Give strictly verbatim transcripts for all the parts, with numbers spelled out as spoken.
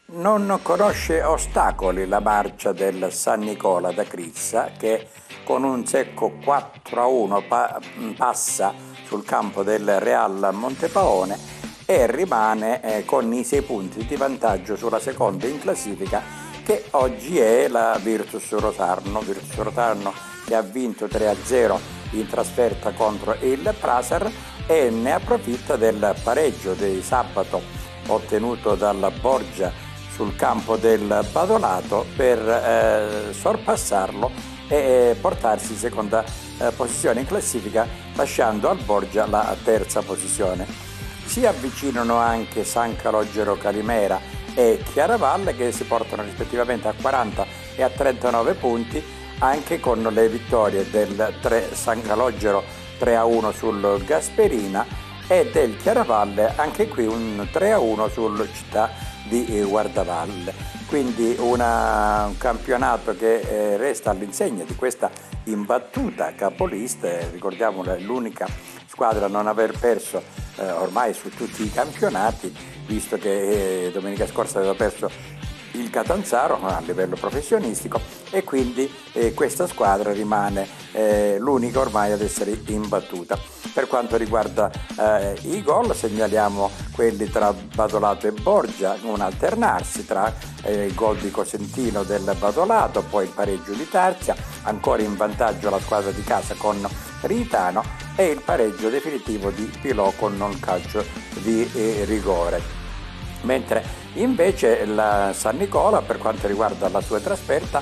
Non conosce ostacoli la marcia del San Nicola da Crissa, che con un secco quattro a uno pa- passa sul campo del Real Montepaone e rimane eh, con i sei punti di vantaggio sulla seconda in classifica, che oggi è la Virtus Rosarno. Virtus Rosarno che ha vinto tre a zero in trasferta contro il Prasar e ne approfitta del pareggio di sabato ottenuto dalla Borgia sul campo del Badolato per eh, sorpassarlo e portarsi in seconda eh, posizione in classifica, lasciando al Borgia la terza posizione. Si avvicinano anche San Calogero Calimera e Chiaravalle, che si portano rispettivamente a quaranta e a trentanove punti, anche con le vittorie del tre San Calogero tre a uno sul Gasperina e del Chiaravalle anche qui un tre a uno sul Città di Guardavalle. Quindi una, un campionato che eh, resta all'insegna di questa imbattuta capolista. Ricordiamo l'unica squadra a non aver perso eh, ormai su tutti i campionati, visto che eh, domenica scorsa aveva perso il Catanzaro a livello professionistico, e quindi eh, questa squadra rimane eh, l'unica ormai ad essere imbattuta. Per quanto riguarda eh, i gol, segnaliamo quelli tra Badolato e Borgia, un alternarsi tra eh, il gol di Cosentino del Badolato, poi il pareggio di Tarzia, ancora in vantaggio la squadra di casa con Ritano, e il pareggio definitivo di Pilò con un calcio di eh, rigore. Mentre invece il San Nicola, per quanto riguarda la sua trasferta,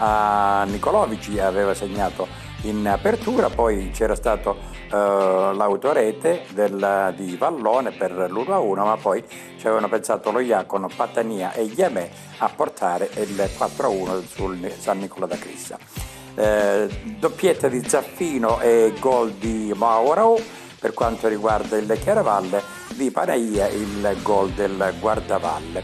a Nicolovici aveva segnato in apertura, poi c'era stato eh, l'autorete del, di Vallone per l'uno a uno, ma poi ci avevano pensato lo Iacono, Patania e Iamè a portare il quattro a uno sul San Nicola da Crissa. Eh, doppietta di Zaffino e gol di Mauro. Per quanto riguarda il Chiaravalle, di Panaia il gol del Guardavalle.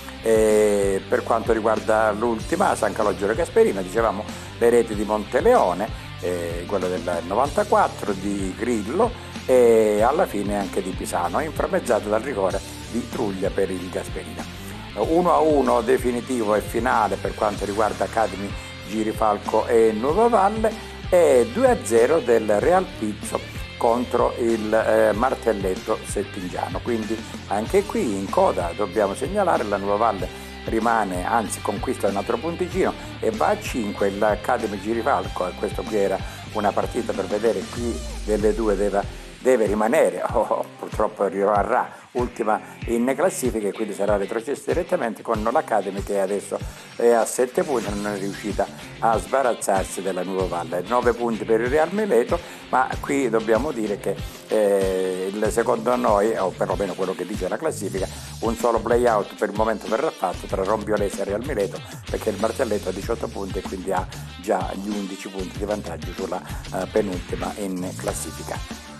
E per quanto riguarda l'ultima, San Calogero Gasperina, dicevamo le reti di Monteleone, eh, quello del novantaquattro, di Grillo e alla fine anche di Pisano, inframmezzata dal rigore di Truglia per il Gasperina. uno a uno definitivo e finale per quanto riguarda Academy Girifalco e Nuova Valle, e due a zero del Real Pizzo contro il eh, Martelletto Settigiano. Quindi anche qui in coda dobbiamo segnalare la Nuova Valle rimane, anzi conquista un altro punticino e va a cinque l'Academy Girifalco, e questo qui era una partita per vedere chi delle due deve, deve rimanere o oh, purtroppo rimarrà ultima in classifica, e quindi sarà retrocessa direttamente con l'Academy che adesso è a sette punti, non è riuscita a sbarazzarsi della Nuova Valle. nove punti per il Real Mileto, ma qui dobbiamo dire che eh, il, secondo noi, o perlomeno quello che dice la classifica, un solo play-out per il momento verrà fatto tra Rombiolese e Real Mileto, perché il Martelletto ha diciotto punti e quindi ha già gli undici punti di vantaggio sulla uh, penultima in classifica.